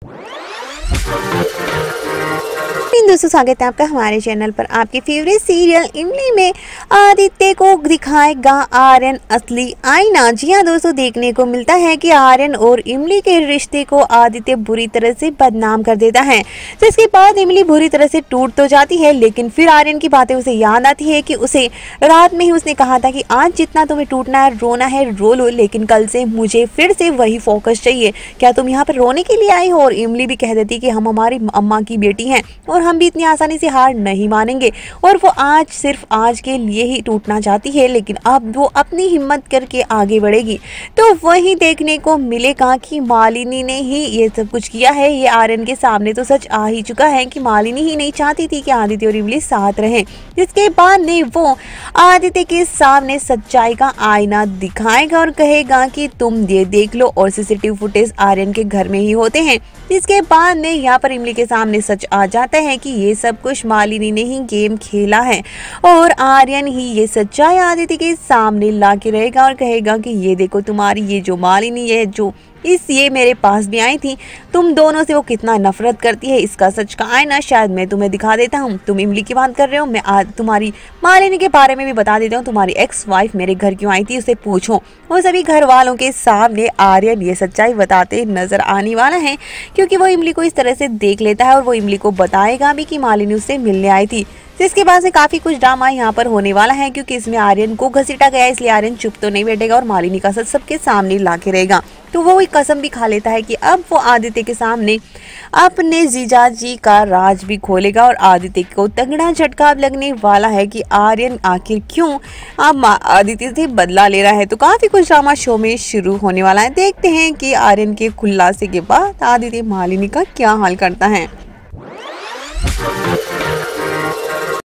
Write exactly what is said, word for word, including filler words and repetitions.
दोस्तों स्वागत है आपका हमारे चैनल पर। आपके फेवरेट सीरियल इमली में आदित्य को दिखाएगा आर्यन असली आईना। जी हाँ दोस्तों, देखने को मिलता है कि आर्यन और इमली के रिश्ते को आदित्य बुरी तरह से बदनाम कर देता है, जिसके बाद इमली बुरी तरह से टूट तो जाती है, लेकिन फिर आर्यन की बातें उसे याद आती है कि उसे रात में ही उसने कहा था कि आज जितना तुम्हें टूटना है, रोना है, रो लो, लेकिन कल से मुझे फिर से वही फोकस चाहिए। क्या तुम यहाँ पर रोने के लिए आई हो? और इमली भी कह देती कि हम हमारी अम्मा की बेटी हैं और हम भी इतनी आसानी से हार नहीं मानेंगे। और वो आज सिर्फ आज के लिए ही टूटना चाहती है, लेकिन अब वो अपनी हिम्मत करके आगे बढ़ेगी। तो वही देखने को मिलेगा कि मालिनी ने ही ये सब कुछ किया है। ये आर्यन के सामने तो सच आ ही चुका है कि मालिनी ही नहीं चाहती थी कि आदित्य और इमली साथ रहें। जिसके बाद ने वो आदित्य के सामने सच्चाई का आईना दिखाएगा और कहेगा कि तुम ये देख लो, और सीसीटीवी फुटेज आर्यन के घर में ही होते हैं। जिसके बाद ने यहाँ पर इमली के सामने सच आ जाता है कि ये सब कुछ मालिनी ने ही गेम खेला है, और आर्यन ही ये सच्चाई आदित्य के सामने ला के रहेगा और कहेगा कि ये देखो, तुम्हारी ये जो मालिनी है, जो इस ये मेरे पास भी आई थी, तुम दोनों से वो कितना नफरत करती है, इसका सच का आईना शायद मैं तुम्हें दिखा देता हूँ। तुम इमली की बात कर रहे हो, मैं आज तुम्हारी मालिनी के बारे में भी बता देता हूँ। तुम्हारी एक्स वाइफ मेरे घर क्यों आई थी, उसे पूछो। वो सभी घर वालों के सामने आर्यन ये सच्चाई बताते नजर आने वाला है, क्योंकि वो इमली को इस तरह से देख लेता है और वो इमली को बताएगा भी कि मालिनी उससे मिलने आई थी। जिसके बाद से काफी कुछ ड्रामा यहाँ पर होने वाला है, क्योंकि इसमें आर्यन को घसीटा गया, इसलिए आर्यन चुप तो नहीं बैठेगा और मालिनी का सच सबके सामने ला के रहेगा। तो वो एक कसम भी खा लेता है कि अब वो आदित्य के सामने अपने जीजा जी का राज भी खोलेगा, और आदित्य को तगड़ा झटका लगने वाला है कि आर्यन आखिर क्यों अब आदित्य से बदला ले रहा है। तो काफी कुछ ड्रामा शो में शुरू होने वाला है। देखते हैं कि आर्यन के खुलासे के बाद आदित्य मालिनी का क्या हाल करता है।